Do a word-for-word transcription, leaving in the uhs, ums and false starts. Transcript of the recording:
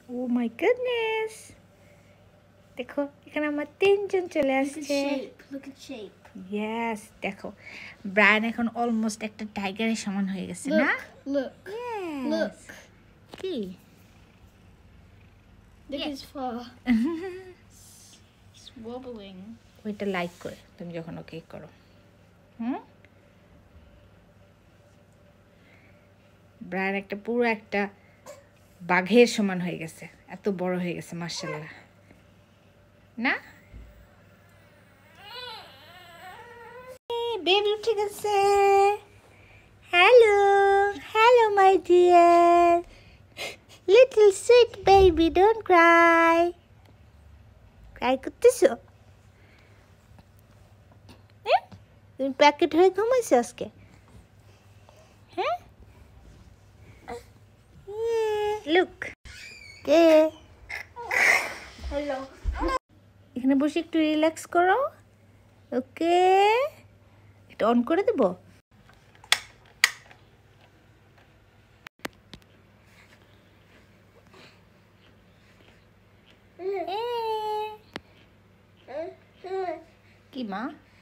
O my goodness, দেখো এখানে আমার তিনজন চলে আসছে। ইয়েস, দেখো ব্রায়ান এখন অলমোস্ট একটা টাইগারের সমান হয়ে গেছে না? ইয়েস। কি ওইটা লাইক করে তুমি যখন ওকে করো। হুম, ব্রায়ান একটা পুরো একটা বাঘের সমান হয়ে গেছে, এত বড় হয়ে গেছে মার্শাল্লাহ না? বেবি উঠে গেছে। Hello hello my dear little sweet baby, don't cry. Cry করতেছো? তুমি প্যাকেট হয়ে ঘুমাইছো আজকে? হ্যাঁ, লুক কে হ্যালো, এখানে বসে একটু রিল্যাক্স করো। ওকে, এটা অন করে দেব। কি মা?